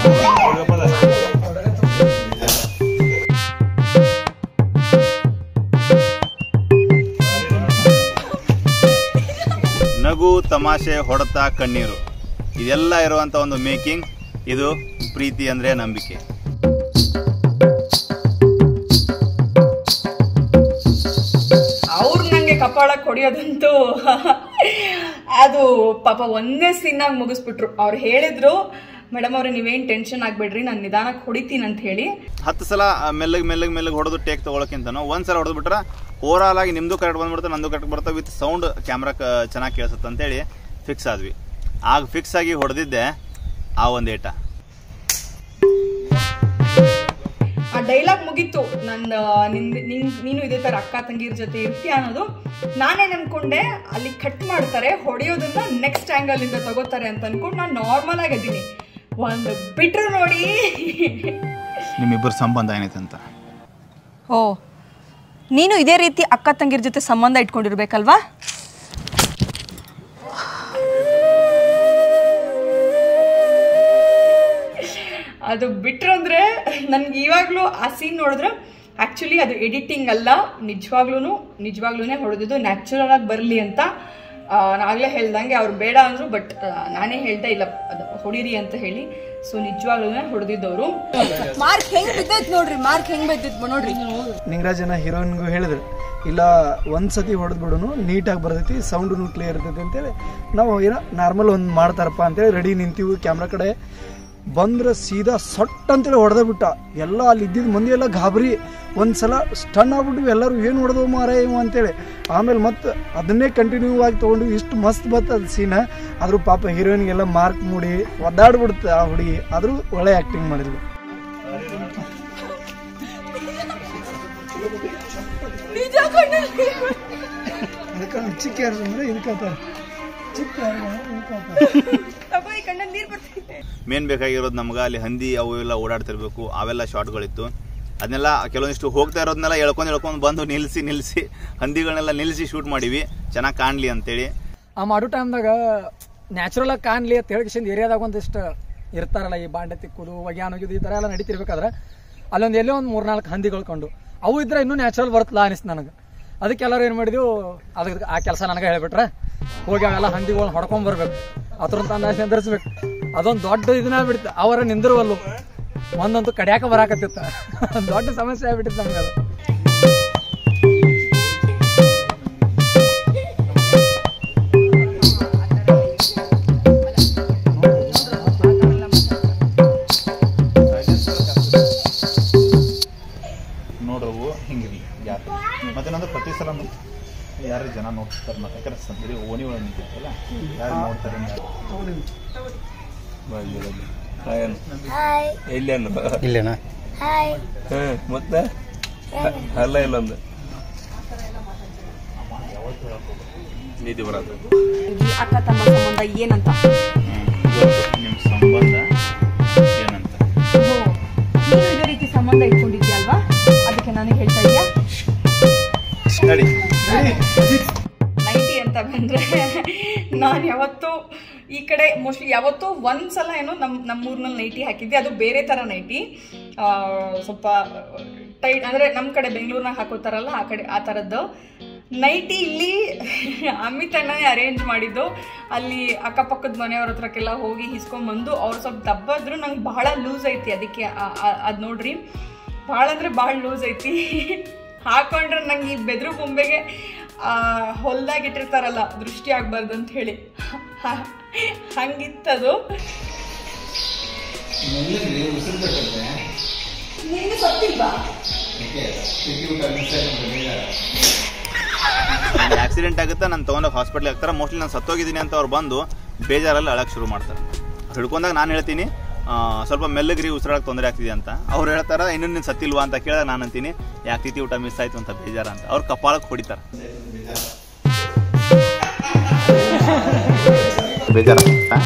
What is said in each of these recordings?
ನಗು, ತಮಾಷೆ, ಹೊಡೆತ, ಕಣ್ಣೀರು ಇದೆಲ್ಲ ಇರುವಂಥ ಒಂದು ಮೇಕಿಂಗ್. ಇದು ಪ್ರೀತಿ ಅಂದರೆ ನಂಬಿಕೆ. ಅವ್ರು ನಂಗೆ ಕಪಾಳಕ್ಕೆ ಹೊಡೆಯೋದಂತೂ ಅದು ಪಾಪ ಒಂದೇ ಸೀನಾಗಿ ಮುಗಿಸ್ಬಿಟ್ರು. ಅವ್ರು ಹೇಳಿದ್ರು, ಮೇಡಮ್ ಅವ್ರೆ ನೀವೇನು ಟೆನ್ಷನ್ ಆಗಬೇಡ್ರಿ, ನಾನು ನಿಧಾನಕ್ಕೆ ಹೊಡಿತೀನಿ ಅಂತ ಹೇಳಿ 10 ಸಲ ಮೆಲ್ಲಗೆ ಹೊಡೆದು ಟೇಕ್ ತೊಗೊಳಕ್ಕಿಂತ ಒಂದ್ಸಲ ಹೊಡೆದ್ಬಿಟ್ರೆ ಓವರಾಲ್ ಆಗಿ ನಿಮ್ದು ಕರೆಕ್ಟ್ ಬಂದ್ಬಿಡುತ್ತೆ, ನಂದು ಕರೆಕ್ಟ್ ಬರುತ್ತೆ, ವಿತ್ ಸೌಂಡ್ ಕ್ಯಾಮ್ರಾ ಚೆನ್ನಾಗಿ ಕೇಳಿಸುತ್ತೆ ಅಂತೇಳಿ ಫಿಕ್ಸ್ ಆದ್ವಿ. ಆಗ ಫಿಕ್ಸ್ ಆಗಿ ಹೊಡೆದಿದ್ದೆ ಆ ಒಂದು ಏಟ. ಆ ಡೈಲಾಗ್ ಮುಗೀತು. ನೀನು ಇದೇ ಥರ ಅಕ್ಕ ತಂಗಿರ ಜೊತೆ ಇರ್ತೀಯ ಅನ್ನೋದು ನಾನೇನು ಅನ್ಕೊಂಡೆ. ಅಲ್ಲಿ ಕಟ್ ಮಾಡ್ತಾರೆ, ಹೊಡೆಯೋದನ್ನ ನೆಕ್ಸ್ಟ್ ಆ್ಯಂಗಲಿಂದ ತಗೋತಾರೆ ಅಂತ ಅನ್ಕೊಂಡು ನಾನು ನಾರ್ಮಲ್ ಆಗಿದ್ದೀನಿ. ಒಂದು ಬಿಟ್ರು ನೋಡಿ ನಿಮ್ಮಿಬ್ಬರ ಸಂಬಂಧ ಏನೈತೆ ಅಂತ. ಓ, ನೀನು ಇದೇ ರೀತಿ ಅಕ್ಕ ತಂಗಿರ ಜೊತೆ ಸಂಬಂಧ ಇಟ್ಕೊಂಡಿರ್ಬೇಕಲ್ವಾ? ಅದು ಬಿಟ್ರು ಅಂದರೆ ನನ್ಗೆ ಇವಾಗಲೂ ಆ ಸೀನ್ ನೋಡಿದ್ರೆ ಆ್ಯಕ್ಚುಲಿ ಅದು ಎಡಿಟಿಂಗ್ ಅಲ್ಲ, ನಿಜವಾಗ್ಲೂ ಹೊಡೆದಿದ್ದು ನ್ಯಾಚುರಲ್ ಆಗಿ ಬರಲಿ ಅಂತ. ನಾಗಲೇ ಹೇಳ್ದಂಗೆ ಅವ್ರು ಬೇಡ ಅಂದರು, ಬಟ್ ನಾನೇ ಹೇಳ್ತಾ ಇಲ್ಲ ಅದು ಹೊಡೀರಿ ಅಂತ ಹೇಳಿ. ಸೊ ನಿಜವಾಗ್ಲೂ ಹೊಡೆದಿದ್ದವರು. ಮಾರ್ಕ್ ಹೆಂಗ್ ಬಿದ್ದೈತೆ ನೋಡ್ರಿ, ಮಾರ್ಕ್ ಹೆಂಗ್ ಬಿದ್ದೈತೆ ನೋಡ್ರಿ. ನಿಂಗರಾಜನ ಹೀರೋಯಿನ್ಗೂ ಹೇಳಿದ್ರು, ಇಲ್ಲ ಒಂದ್ಸತಿ ಹೊಡೆದ್ಬಿಡೋನು, ನೀಟಾಗಿ ಬರ್ತೈತಿ, ಸೌಂಡು ಕ್ಲಿಯರ್ ಇರ್ತೈತಿ ಅಂತೇಳಿ ನಾವು ಏನೋ ನಾರ್ಮಲ್ ಒಂದು ಮಾಡ್ತಾರಪ್ಪ ಅಂತೇಳಿ ರೆಡಿ ನಿಂತೀವಿ. ಕ್ಯಾಮ್ರಾ ಕಡೆ ಬಂದ್ರೆ ಸೀದಾ ಸೊಟ್ ಅಂತೇಳಿ ಹೊಡೆದ ಬಿಟ್ಟ. ಎಲ್ಲ ಅಲ್ಲಿ ಇದ್ದಿದ್ದು ಮಂದಿ ಎಲ್ಲ ಗಾಬರಿ, ಒಂದ್ಸಲ ಸ್ಟನ್ ಆಗ್ಬಿಟ್ಟು ಎಲ್ಲರೂ ಏನು ಹೊಡೆದು ಮಾರ ಇವು ಅಂತೇಳಿ. ಆಮೇಲೆ ಮತ್ತೆ ಅದನ್ನೇ ಕಂಟಿನ್ಯೂ ಆಗಿ ತೊಗೊಂಡು ಇಷ್ಟು ಮಸ್ತ್ ಬರ್ತದ ಸೀನ. ಆದರೂ ಪಾಪ ಹೀರೋಯಿನ್ಗೆಲ್ಲ ಮಾರ್ಕ್ ಮೂಡಿ ಒದ್ದಾಡ್ಬಿಡುತ್ತೆ ಆ ಹುಡುಗಿ. ಆದರೂ ಒಳ್ಳೆ ಆ್ಯಕ್ಟಿಂಗ್ ಮಾಡಿದ್ಲು. ಚಿಕ್ಕ ಮೇನ್ ಬೇಕಾಗಿರೋದು ನಮ್ಗೆ ಅಲ್ಲಿ ಹಂದಿ ಅವು ಎಲ್ಲ ಓಡಾಡ್ತಿರ್ಬೇಕು, ಅವೆಲ್ಲ ಶಾರ್ಟ್ಗಳಿತ್ತು. ಅದನ್ನೆಲ್ಲ ಕೆಲವೊಂದಿಷ್ಟು ಹೋಗ್ತಾ ಇರೋದನ್ನೆಲ್ಲ ಎಳ್ಕೊಂಡು ಬಂದು ನಿಲ್ಲಿಸಿ ಹಂದಿಗಳನ್ನೆಲ್ಲ ನಿಲ್ಲಿಸಿ ಶೂಟ್ ಮಾಡಿವಿ, ಚೆನ್ನಾಗಿ ಕಾಣಲಿ ಅಂತೇಳಿ. ಆ ಮಾಡೋ ಟೈಮ್ದಾಗ ನ್ಯಾಚುರಲ್ ಆಗಿ ಕಾಣಲಿ ಅಂತ ಹೇಳಿ ಏರಿಯಾದಾಗ ಒಂದಿಷ್ಟು ಇರ್ತಾರಲ್ಲ, ಈ ಬಾಂಡೆ ತಿಕ್ಕೋದು, ಒಗ್ಯಾನ್ ಹೋಗಿದ್ದು ಈ ಥರ ಎಲ್ಲ ನಡೀತಿರ್ಬೇಕಾದ್ರೆ ಅಲ್ಲೊಂದು ಎಲ್ಲೋ ಒಂದು 3-4 ಹಂದಿಗಳು ಕಂಡು ಅವು ಇದ್ರೆ ಇನ್ನೂ ನ್ಯಾಚುರಲ್ ಬರ್ತಲ್ಲ ಅನಿಸ್ತು ನನಗೆ. ಅದಕ್ಕೆ ಎಲ್ಲರೂ ಏನು ಮಾಡಿದೆವು, ಅದಕ್ಕೆ ಆ ಕೆಲಸ ನನಗೆ ಹೇಳಿಬಿಟ್ರೆ ಹೋಗಿ ಅವೆಲ್ಲ ಹಂದಿಗಳನ್ನ ಹೊಡ್ಕೊಂಬರ್ಬೇಕು, ಅದ್ರಂತ ಅಂದಾಜು ನಿಂದಿರ್ಸ್ಬೇಕು. ಅದೊಂದು ದೊಡ್ಡ ಇದನ್ನ ಬಿಡ್ತು. ಅವರ ನಿಂದಿರುವಲ್ಲು ಒಂದಂತೂ ಕಡ್ಯಾಕ ಬರಾಕತ್ತಿತ್ತ, ದೊಡ್ಡ ಸಮಸ್ಯೆ ಆಗ್ಬಿಟ್ಟಿತ್ತು ನಮ್ಗೆ ಅದು. ನೋಡವು ಹಿಂಗಿರಲಿ ಯಾರು ಮತ್ತೆ ನಂದು ಪ್ರತಿ ಸಲ ಯಾರು ಜನ ನೋಡ್ತಾರೆ, ಮತ್ತೆ ಯಾಕಂದ್ರೆ ಸರಿ ಓಣಿ ಒಳಗೆ ನಿಂತಿರ್ತಲ್ಲ, ಯಾರು ನೋಡ್ತಾರೆ ಇಲ್ಲೇನಾ ಮತ್ತೆ ಅಲ್ಲ ಇಲ್ಲೊಂದು ನಿಧಿ ಬರೋದು. ಅಕ್ಕ ತಮ್ಮ ಸಂಬಂಧ ಏನಂತ, ನಿಮ್ಮ ಸಂಬಂಧ ಏನಂತ ನೀನು ಇದೇ ರೀತಿ ಸಂಬಂಧ ಇಟ್ಕೊಂಡಿದ್ಯಲ್ವಾ, ಅದಕ್ಕೆ ನನಗೆ ಹೇಳ್ತಾ ಇದೆಯಾ. ನೈಟಿ ಅಂತ ಬಂದ್ರೆ ನಾನು ಯಾವತ್ತೂ ಈ ಕಡೆ ಮೋಸ್ಟ್ಲಿ ಯಾವತ್ತೂ ಒಂದ್ಸಲ ಏನೋ ನಮ್ಮೂರಿನಲ್ಲಿ ನೈಟಿ ಹಾಕಿದ್ದೆ. ಅದು ಬೇರೆ ಥರ ನೈಟಿ, ಸ್ವಲ್ಪ ಟೈಟ್ ಅಂದರೆ ನಮ್ಮ ಕಡೆ ಬೆಂಗಳೂರಿನಾಗ ಹಾಕೋತಾರಲ್ಲ ಆ ಕಡೆ ಆ ಥರದ್ದು ನೈಟಿ. ಇಲ್ಲಿ ಅಮಿತ್ ಅಣ್ಣನೇ ಅರೇಂಜ್ ಮಾಡಿದ್ದು. ಅಲ್ಲಿ ಅಕ್ಕಪಕ್ಕದ ಮನೆಯವ್ರ ಹತ್ರಕ್ಕೆಲ್ಲ ಹೋಗಿ ಹಿಸ್ಕೊಂಡ್ಬಂದು ಅವ್ರು ಸ್ವಲ್ಪ ದಬ್ಬಾದ್ರು ನಂಗೆ ಬಹಳ ಲೂಸ್ ಐತಿ. ಅದಕ್ಕೆ ಅದು ನೋಡ್ರಿ, ಭಾಳ ಅಂದರೆ ಭಾಳ ಲೂಸ್ ಐತಿ. ಹಾಕೊಂಡ್ರೆ ನಂಗೆ ಈ ಬೆದ್ರು ಬೊಂಬೆಗೆ ಹೊಲ್ದಾಗ ಇಟ್ಟಿರ್ತಾರಲ್ಲ ದೃಷ್ಟಿ ಆಗ್ಬಾರ್ದು ಅಂತ ಹೇಳಿ ಹಂಗಿತ್ತದು. ಆಕ್ಸಿಡೆಂಟ್ ಆಗುತ್ತೆ, ನಾನು ತೊಗೊಂಡೋಗಿ ಹಾಸ್ಪಿಟ್ಲಿಗೆ ಹಾಕ್ತಾರೆ. ಮೋಸ್ಟ್ಲಿ ನಾನು ಸತ್ತೋಗಿದ್ದೀನಿ ಅಂತ ಅವ್ರು ಬಂದು ಬೇಜಾರಲ್ಲಿ ಅಳಕ್ಕೆ ಶುರು ಮಾಡ್ತಾರೆ. ಹಿಡ್ಕೊಂಡಾಗ ನಾನು ಹೇಳ್ತೀನಿ ಸ್ವಲ್ಪ ಮೆಲ್ಲಗ್ರಿ ಉಸಿರಾಡಕ್ಕೆ ತೊಂದರೆ ಆಗ್ತಿದೆ ಅಂತ. ಅವ್ರು ಹೇಳ್ತಾರೆ ಇನ್ನೂ ನೀನು ಸತ್ತಿಲ್ವಾ ಅಂತ ಕೇಳಿದಾಗ ನಾನು ಅಂತೀನಿ ಯಾಕೆ ತಿಥಿ ಊಟ ಮಿಸ್ ಆಯಿತು ಅಂತ ಬೇಜಾರ ಅಂತ. ಅವ್ರು ಕಪಾಳಕ್ಕೆ ಹೊಡಿತಾರೆ. ಬೇಜಾರ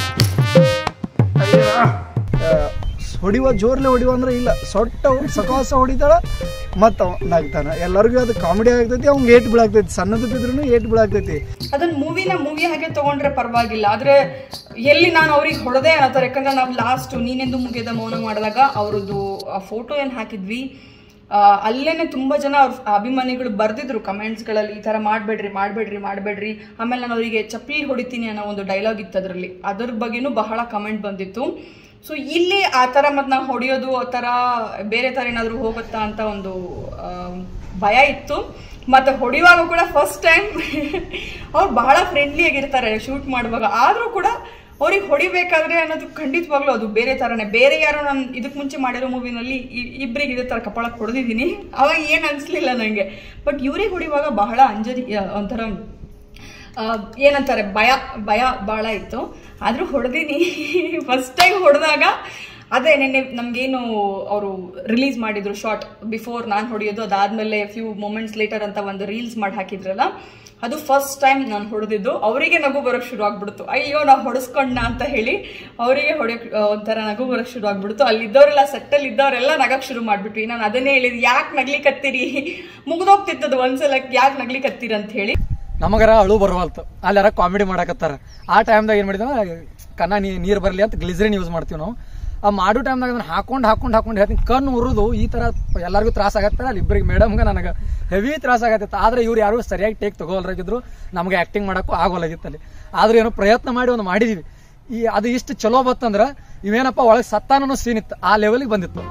ಹೊಡಿವ ಜೋರ್ಲೆ ಹೊಡಿವ ಅಂದ್ರೆ ಇಲ್ಲ, ಸೊಟ್ಟ ಸಕಾಸ ಹೊಡಿತಾಳ ಮತ್ತು ನಗ್ತಾನ. ಎಲ್ಲರಿಗೂ ಅದು ಕಾಮಿಡಿ ಆಗ್ತೈತಿ, ಅವ್ನಿಗೆ ಏಟ್ ಬೀಳಾಗ್ತೈತಿ, ಸಣ್ಣದು ಬಿದ್ರೂ ಏಟ್ ಬೀಳಾಗ್ತೈತಿ. ಅದನ್ನ ಮೂವಿ ಹಾಗೆ ತಗೊಂಡ್ರೆ ಪರವಾಗಿಲ್ಲ, ಆದ್ರೆ ಎಲ್ಲಿ ನಾನು ಅವ್ರಿಗೆ ಹೊಡೆದೆ ಅನ್ನತ್ತಾರೆ. ಯಾಕಂದ್ರೆ ನಾವು ಲಾಸ್ಟ್ ನೀನೆಂದು ಮುಗಿದ ಮೌನ ಮಾಡಿದಾಗ ಅವ್ರದ್ದು ಆ ಫೋಟೋ ಏನು ಹಾಕಿದ್ವಿ, ಅಲ್ಲೇನೆ ತುಂಬ ಜನ ಅವ್ರ ಅಭಿಮಾನಿಗಳು ಬರೆದಿದ್ರು ಕಮೆಂಟ್ಸ್ಗಳಲ್ಲಿ, ಈ ಥರ ಮಾಡಬೇಡ್ರಿ ಮಾಡಬೇಡ್ರಿ ಮಾಡಬೇಡ್ರಿ. ಆಮೇಲೆ ನಾನು ಅವರಿಗೆ ಚಪ್ಪಲಿ ಹೊಡಿತೀನಿ ಅನ್ನೋ ಒಂದು ಡೈಲಾಗ್ ಇತ್ತು ಅದರಲ್ಲಿ, ಅದ್ರ ಬಗ್ಗೆನೂ ಬಹಳ ಕಮೆಂಟ್ ಬಂದಿತ್ತು. ಸೊ ಇಲ್ಲಿ ಆ ಥರ ಮತ್ತು ನಾವು ಹೊಡೆಯೋದು ಆ ಥರ ಬೇರೆ ಥರ ಏನಾದರೂ ಹೋಗುತ್ತಾ ಅಂತ ಒಂದು ಭಯ ಇತ್ತು. ಮತ್ತು ಹೊಡೆಯುವಾಗ ಕೂಡ ಫಸ್ಟ್ ಟೈಮ್ ಅವ್ರು ಬಹಳ ಫ್ರೆಂಡ್ಲಿ ಆಗಿರ್ತಾರೆ ಶೂಟ್ ಮಾಡುವಾಗ, ಆದರೂ ಕೂಡ ಅವ್ರಿಗೆ ಹೊಡಿಬೇಕಾದ್ರೆ ಅನ್ನೋದು ಖಂಡಿತವಾಗ್ಲೂ ಅದು ಬೇರೆ ಥರನೇ. ಬೇರೆ ಯಾರೋ ನಾನು ಇದಕ್ಕೆ ಮುಂಚೆ ಮಾಡಿರೋ ಮೂವಿನಲ್ಲಿ ಇಬ್ಬರಿಗೆ ಇದೇ ಥರ ಕಪಾಳಕ್ಕೆ ಹೊಡೆದಿದ್ದೀನಿ, ಅವಾಗ ಏನು ಅನಿಸ್ಲಿಲ್ಲ ನನಗೆ. ಬಟ್ ಇವ್ರಿಗೆ ಹೊಡಿಯುವಾಗ ಬಹಳ ಅಂಜದಿ, ಒಂಥರ ಏನಂತಾರೆ ಭಯ ಭಾಳ ಇತ್ತು. ಆದರೂ ಹೊಡೆದೀನಿ. ಫಸ್ಟ್ ಟೈಮ್ ಹೊಡೆದಾಗ ಅದೇ ನೆನ್ನೆ ನಮಗೇನು ಅವರು ರಿಲೀಸ್ ಮಾಡಿದ್ರು ಶಾರ್ಟ್ ಬಿಫೋರ್ ನಾನು ಹೊಡೆಯೋದು, ಅದಾದಮೇಲೆ ಫ್ಯೂ ಮೂಮೆಂಟ್ಸ್ ಲೇಟರ್ ಅಂತ ಒಂದು ರೀಲ್ಸ್ ಮಾಡಿ ಹಾಕಿದ್ರಲ್ಲ, ಅದು ಫಸ್ಟ್ ಟೈಮ್ ನಾನು ಹೊಡೆದಿದ್ದು. ಅವರಿಗೆ ನಗು ಬರೋಕ್ಕೆ ಶುರು ಆಗ್ಬಿಡ್ತು, ಅಯ್ಯೋ ನಾವು ಹೊಡೆಸ್ಕೊಂಡ ಅಂತ ಹೇಳಿ ಅವರಿಗೆ ಹೊಡೆಯೋಕೆ ಒಂಥರ ನಗು ಬರೋಕ್ಕೆ ಶುರು ಆಗ್ಬಿಡ್ತು. ಅಲ್ಲಿದ್ದವರೆಲ್ಲ ಸೆಟ್ಟಲ್ಲಿ ಇದ್ದವರೆಲ್ಲ ನಗಕ್ಕೆ ಶುರು ಮಾಡಿಬಿಟ್ವಿ. ನಾನು ಅದನ್ನೇ ಹೇಳಿದ್ದು, ಯಾಕೆ ನಗ್ಲಿಕ್ಕತ್ತೀರಿ, ಮುಗಿದೋಗ್ತಿತ್ತದು ಒಂದ್ಸಲ, ಯಾಕೆ ನಗ್ಲಿಕ್ಕತ್ತೀರಿ ಅಂತ ಹೇಳಿ. ನಮಗರ ಅಳು ಬರವಲ್ತು, ಅಲ್ಲಿ ಯಾರ ಕಾಮಿಡಿ ಮಾಡಕತ್ತಾರ. ಆ ಟೈಮ್ದಾಗ ಏನು ಮಾಡಿದ್ವಿ, ಕನ್ನ ನೀರು ಬರಲಿ ಅಂತ ಗ್ಲಿಸರಿನ್ ಯೂಸ್ ಮಾಡ್ತೀವಿ ನಾವು. ಆ ಮಾಡೋ ಟೈಮ್ದಾಗ ಅದನ್ನ ಹಾಕೊಂಡು ಹೇಳ್ತೀನಿ, ಕಣ್ಣು ಉರಿದು ಈ ಥರ ಎಲ್ಲರಿಗೂ ತ್ರಾಸ ಆಗತ್ತೆ. ಅಲ್ಲಿ ಇಬ್ಬರಿಗೆ ಮೇಡಮ್ಗೆ ನನಗೆ ಹೆವಿ ತ್ರಾಸ ಆಗತ್ತಿತ್ತು. ಆದರೆ ಇವ್ರು ಯಾರು ಸರಿಯಾಗಿ ಟೇಕ್ ತಗೋಲ್ರಾಗಿದ್ರು, ನಮಗೆ ಆ್ಯಕ್ಟಿಂಗ್ ಮಾಡೋಕ್ಕೂ ಆಗೋಲಾಗಿತ್ತು ಅಲ್ಲಿ. ಆದರೂ ಏನೋ ಪ್ರಯತ್ನ ಮಾಡಿ ಒಂದು ಮಾಡಿದೀವಿ. ಅದು ಇಷ್ಟು ಚಲೋ ಬತ್ತಂದ್ರೆ ಇವೇನಪ್ಪ ಒಳಗೆ ಸತ್ತಾನೋ ಸೀನ್ ಇತ್ತು, ಆ ಲೆವೆಲಿಗೆ ಬಂದಿತ್ತು.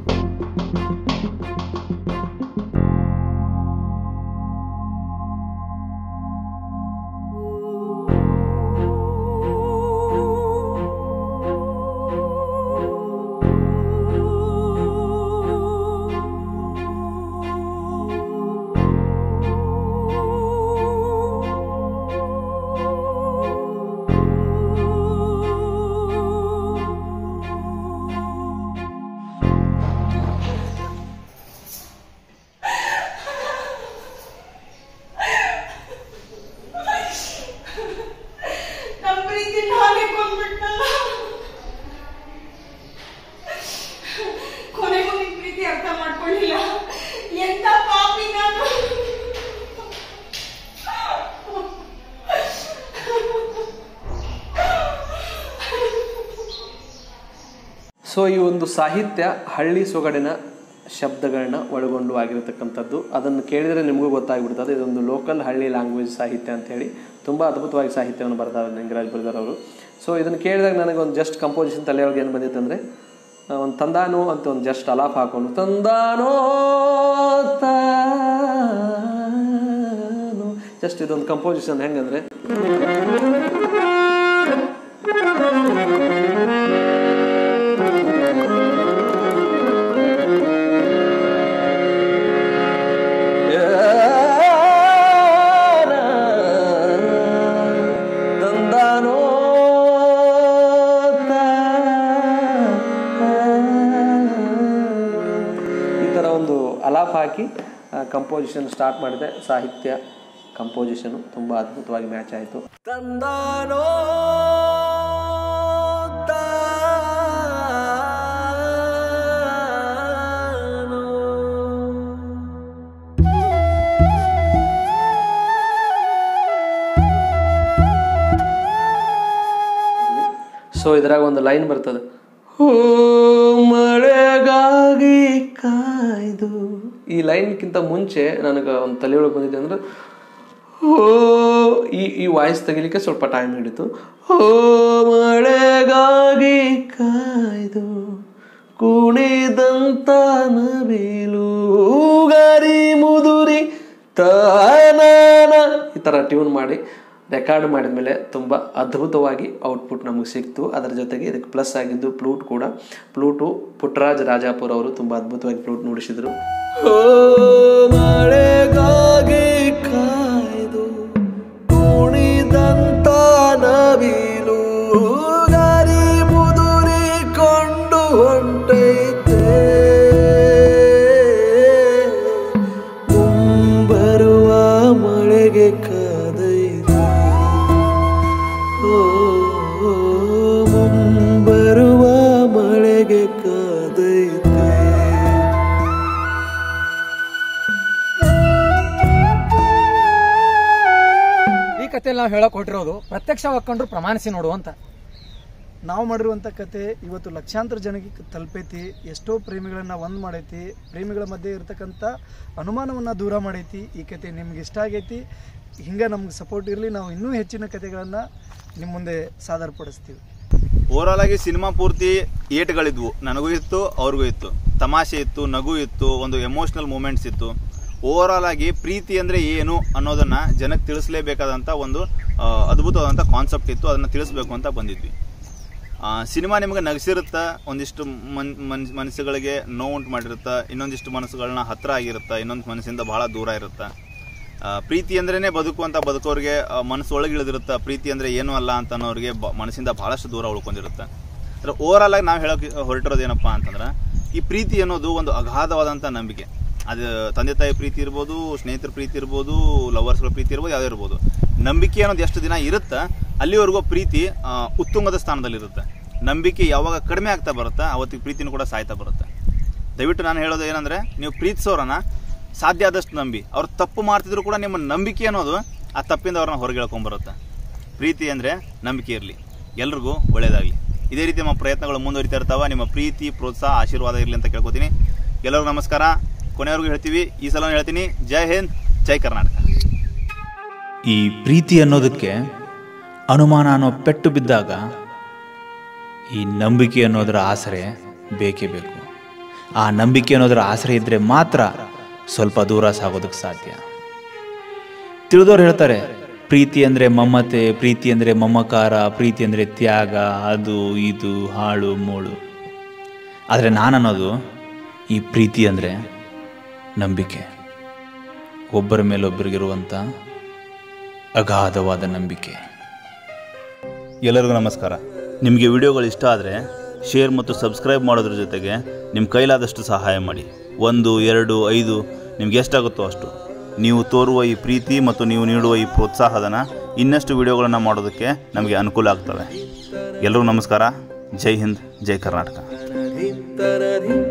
ಸೊ ಈ ಒಂದು ಸಾಹಿತ್ಯ ಹಳ್ಳಿ ಸೊಗಡಿನ ಶಬ್ದಗಳನ್ನ ಒಳಗೊಂಡು ಆಗಿರತಕ್ಕಂಥದ್ದು. ಅದನ್ನು ಕೇಳಿದರೆ ನಿಮಗೂ ಗೊತ್ತಾಗ್ಬಿಡ್ತದೆ ಇದೊಂದು ಲೋಕಲ್ ಹಳ್ಳಿ ಲ್ಯಾಂಗ್ವೇಜ್ ಸಾಹಿತ್ಯ ಅಂಥೇಳಿ. ತುಂಬ ಅದ್ಭುತವಾಗಿ ಸಾಹಿತ್ಯವನ್ನು ಬರ್ತಾರೆ ನಿಂಗರಾಜ್ ಬ್ರದರ್ ಅವರು. ಸೊ ಇದನ್ನು ಕೇಳಿದಾಗ ನನಗೆ ಒಂದು ಜಸ್ಟ್ ಕಂಪೋಸಿಷನ್ ತಲೆಯೊಳಗೆ ಏನು ಬಂದಿತ್ತು ಅಂದರೆ, ಒಂದು ತಂದಾನೋ ಅಂತ ಒಂದು ಜಸ್ಟ್ ಅಲಾಫ್ ಹಾಕೊಂಡು ತಂದಾನೋ ತಾನೋ, ಜಸ್ಟ್ ಇದೊಂದು ಕಂಪೋಸಿಷನ್ ಹೆಂಗಂದರೆ ಅಲಾಫ್ ಹಾಕಿ ಕಂಪೋಸಿಷನ್ ಸ್ಟಾರ್ಟ್ ಮಾಡಿದೆ. ಸಾಹಿತ್ಯ ಕಂಪೋಸಿಷನು ತುಂಬ ಅದ್ಭುತವಾಗಿ ಮ್ಯಾಚ್ ಆಯಿತು. ತಂದಾನೋ ಸೊ ಇದ್ರಾಗ ಒಂದು ಲೈನ್ ಬರ್ತದೆ, ಓ ಮಳೆಗಾಗಿ ಕಾಯ್ದು. ಈ ಲೈನ್ಗಿಂತ ಮುಂಚೆ ನನಗೆ ಒಂದು ತಲೆಯೊಳಗೆ ಬಂದಿದೆ ಅಂದ್ರೆ, ಓ ಈ ವಾಯ್ಸ್ ತೆಗಿಲಿಕ್ಕೆ ಸ್ವಲ್ಪ ಟೈಮ್ ಹಿಡಿತು. ಓ ಮಳೆಗಾಗಿ ಕಾಯ್ದು ಕುಣಿದಂತ ನವಿಲು ಗರಿ ಮುದುರಿ ತಾನಾನ, ಈ ಥರ ಟ್ಯೂನ್ ಮಾಡಿ ರೆಕಾರ್ಡ್ ಮಾಡಿದ ಮೇಲೆ ತುಂಬ ಅದ್ಭುತವಾಗಿ ಔಟ್ಪುಟ್ ನಮಗೆ ಸಿಕ್ತು. ಅದರ ಜೊತೆಗೆ ಇದಕ್ಕೆ ಪ್ಲಸ್ ಆಗಿದ್ದು ಫ್ಲೂಟ್ ಕೂಡ. ಫ್ಲೂಟು ಪುಟ್ಟರಾಜ್ ರಾಜಾಪುರ್ ಅವರು ತುಂಬ ಅದ್ಭುತವಾಗಿ ಫ್ಲೂಟ್ ನುಡಿಸಿದರು. ಮಳೆಗಾಗಿ ಕಾಯ್ದು ಕುಣಿದಂತ ನವಿಲು ಗರಿ ಮುದುರಿಕೊಂಡು ಹೊಂಟೈತೆ, ಮುಂಬರುವ ಮಳೆಗೆ ಕಾದೈತೆ, ಮುಂಬರುವ ಮಳೆಗೆ ಕಾದೈತೆ. ಈ ಕಥೆಯಲ್ಲಿ ನಾವು ಹೇಳಕ್ ಹೊಟ್ಟಿರೋದು ಪ್ರತ್ಯಕ್ಷ ಹಾಕೊಂಡ್ರು ಪ್ರಮಾಣಿಸಿ ನೋಡು ಅಂತ. ನಾವು ಮಾಡಿರುವಂಥ ಕತೆ ಇವತ್ತು ಲಕ್ಷಾಂತರ ಜನಕ್ಕೆ ತಲುಪೈತಿ, ಎಷ್ಟೋ ಪ್ರೇಮಿಗಳನ್ನು ಒಂದು ಮಾಡೈತಿ, ಪ್ರೇಮಿಗಳ ಮಧ್ಯೆ ಇರತಕ್ಕಂಥ ಅನುಮಾನವನ್ನು ದೂರ ಮಾಡೈತಿ. ಈ ಕತೆ ನಿಮ್ಗೆ ಇಷ್ಟ ಆಗೈತಿ, ಹಿಂಗೆ ನಮ್ಗೆ ಸಪೋರ್ಟ್ ಇರಲಿ, ನಾವು ಇನ್ನೂ ಹೆಚ್ಚಿನ ಕತೆಗಳನ್ನು ನಿಮ್ಮ ಮುಂದೆ ಸಾದರಪಡಿಸ್ತೀವಿ. ಓವರಾಲ್ ಆಗಿ ಸಿನಿಮಾ ಪೂರ್ತಿ ಏಟ್ಗಳಿದ್ವು, ನನಗೂ ಇತ್ತು ಅವ್ರಿಗೂ ಇತ್ತು, ತಮಾಷೆ ಇತ್ತು, ನಗು ಇತ್ತು, ಒಂದು ಎಮೋಷ್ನಲ್ ಮೂಮೆಂಟ್ಸ್ ಇತ್ತು. ಓವರಾಲ್ ಆಗಿ ಪ್ರೀತಿ ಅಂದರೆ ಏನು ಅನ್ನೋದನ್ನು ಜನಕ್ಕೆ ತಿಳಿಸಲೇಬೇಕಾದಂಥ ಒಂದು ಅದ್ಭುತವಾದಂಥ ಕಾನ್ಸೆಪ್ಟ್ ಇತ್ತು, ಅದನ್ನು ತಿಳಿಸ್ಬೇಕು ಅಂತ ಬಂದಿದ್ವಿ. ಸಿನಿಮಾ ನಿಮಗೆ ನಗಿಸಿರುತ್ತಾ, ಒಂದಿಷ್ಟು ಮನಸ್ಸುಗಳಿಗೆ ನೋವುಂಟು ಮಾಡಿರುತ್ತಾ, ಇನ್ನೊಂದಿಷ್ಟು ಮನಸ್ಸುಗಳನ್ನ ಹತ್ತಿರ ಆಗಿರುತ್ತಾ, ಇನ್ನೊಂದು ಮನಸ್ಸಿಂದ ಭಾಳ ದೂರ ಇರುತ್ತಾ. ಪ್ರೀತಿ ಅಂದ್ರೇ ಬದುಕು ಅಂತ ಬದುಕೋರಿಗೆ ಮನಸ್ಸು ಒಳಗೆ ಇಳಿದಿರುತ್ತೆ, ಪ್ರೀತಿ ಅಂದರೆ ಏನೂ ಅಲ್ಲ ಅಂತ ಅನ್ನೋರಿಗೆ ಮನಸ್ಸಿಂದ ಭಾಳಷ್ಟು ದೂರ ಉಳ್ಕೊಂಡಿರುತ್ತೆ. ಅಂದರೆ ಓವರಾಲ್ ಆಗಿ ನಾವು ಹೇಳೋಕೆ ಹೊರಟಿರೋದು ಏನಪ್ಪ ಅಂತಂದ್ರೆ, ಈ ಪ್ರೀತಿ ಅನ್ನೋದು ಒಂದು ಅಗಾಧವಾದಂಥ ನಂಬಿಕೆ. ಅದು ತಂದೆ ತಾಯಿ ಪ್ರೀತಿ ಇರ್ಬೋದು, ಸ್ನೇಹಿತರ ಪ್ರೀತಿ ಇರ್ಬೋದು, ಲವರ್ಸ್ಗಳ ಪ್ರೀತಿ ಇರ್ಬೋದು, ಯಾವುದೇ ಇರ್ಬೋದು. ನಂಬಿಕೆ ಅನ್ನೋದು ಎಷ್ಟು ದಿನ ಇರುತ್ತೆ ಅಲ್ಲಿವರೆಗೂ ಪ್ರೀತಿ ಉತ್ತುಂಗದ ಸ್ಥಾನದಲ್ಲಿರುತ್ತೆ. ನಂಬಿಕೆ ಯಾವಾಗ ಕಡಿಮೆ ಆಗ್ತಾ ಬರುತ್ತೆ ಅವತ್ತಿಗೆ ಪ್ರೀತಿನೂ ಕೂಡ ಸಾಯ್ತಾ ಬರುತ್ತೆ. ದಯವಿಟ್ಟು ನಾನು ಹೇಳೋದು ಏನಂದರೆ, ನೀವು ಪ್ರೀತಿಸೋರನ್ನ ಸಾಧ್ಯ ಆದಷ್ಟು ನಂಬಿ. ಅವ್ರು ತಪ್ಪು ಮಾಡ್ತಿದ್ರು ಕೂಡ ನಿಮ್ಮ ನಂಬಿಕೆ ಅನ್ನೋದು ಆ ತಪ್ಪಿಂದ ಅವ್ರನ್ನ ಹೊರಗೆ ಹೇಳ್ಕೊಂಬರುತ್ತೆ. ಪ್ರೀತಿ ಅಂದರೆ ನಂಬಿಕೆ ಇರಲಿ. ಎಲ್ರಿಗೂ ಒಳ್ಳೆಯದಾಗಲಿ. ಇದೇ ರೀತಿ ನಮ್ಮ ಪ್ರಯತ್ನಗಳು ಮುಂದುವರಿತಾ ಇರ್ತಾವೆ. ನಿಮ್ಮ ಪ್ರೀತಿ, ಪ್ರೋತ್ಸಾಹ, ಆಶೀರ್ವಾದ ಇರಲಿ ಅಂತ ಕೇಳ್ಕೊತೀನಿ. ಎಲ್ಲರಿಗೂ ನಮಸ್ಕಾರ. ಕೊನೆಯವರೆಗೂ ಹೇಳ್ತೀವಿ, ಈ ಸಲ ಹೇಳ್ತೀನಿ, ಜೈ ಹಿಂದ್, ಜೈ ಕರ್ನಾಟಕ. ಈ ಪ್ರೀತಿ ಅನ್ನೋದಕ್ಕೆ ಅನುಮಾನ ಅನ್ನೋ ಪೆಟ್ಟು ಬಿದ್ದಾಗ ಈ ನಂಬಿಕೆ ಅನ್ನೋದರ ಆಸರೆ ಬೇಕೇ ಬೇಕು. ಆ ನಂಬಿಕೆ ಅನ್ನೋದರ ಆಸರೆ ಇದ್ದರೆ ಮಾತ್ರ ಸ್ವಲ್ಪ ದೂರ ಸಾಗೋದಕ್ಕೆ ಸಾಧ್ಯ. ತಿಳಿದವ್ರು ಹೇಳ್ತಾರೆ, ಪ್ರೀತಿ ಅಂದರೆ ಮಮತೆ, ಪ್ರೀತಿ ಅಂದರೆ ಮಮಕಾರ, ಪ್ರೀತಿ ಅಂದರೆ ತ್ಯಾಗ, ಅದು ಇದು ಹಾಳು ಮೂಳು. ಆದರೆ ನಾನನ್ನೋದು, ಈ ಪ್ರೀತಿ ಅಂದರೆ ನಂಬಿಕೆ. ಒಬ್ಬರ ಮೇಲೊಬ್ಬರಿಗಿರುವಂಥ ಅಗಾಧವಾದ ನಂಬಿಕೆ. ಎಲ್ಲರಿಗೂ ನಮಸ್ಕಾರ. ನಿಮಗೆ ವಿಡಿಯೋಗಳು ಇಷ್ಟ ಆದರೆ ಶೇರ್ ಮತ್ತು ಸಬ್ಸ್ಕ್ರೈಬ್ ಮಾಡೋದ್ರ ಜೊತೆಗೆ ನಿಮ್ಮ ಕೈಲಾದಷ್ಟು ಸಹಾಯ ಮಾಡಿ. 1, 2, 5 ನಿಮ್ಗೆ ಎಷ್ಟಾಗುತ್ತೋ ಅಷ್ಟು. ನೀವು ತೋರುವ ಈ ಪ್ರೀತಿ ಮತ್ತು ನೀವು ನೀಡುವ ಈ ಪ್ರೋತ್ಸಾಹದನ ಇನ್ನಷ್ಟು ವಿಡಿಯೋಗಳನ್ನು ಮಾಡೋದಕ್ಕೆ ನಮಗೆ ಅನುಕೂಲ ಆಗ್ತವೆ. ಎಲ್ಲರಿಗೂ ನಮಸ್ಕಾರ. ಜೈ ಹಿಂದ್, ಜೈ ಕರ್ನಾಟಕ.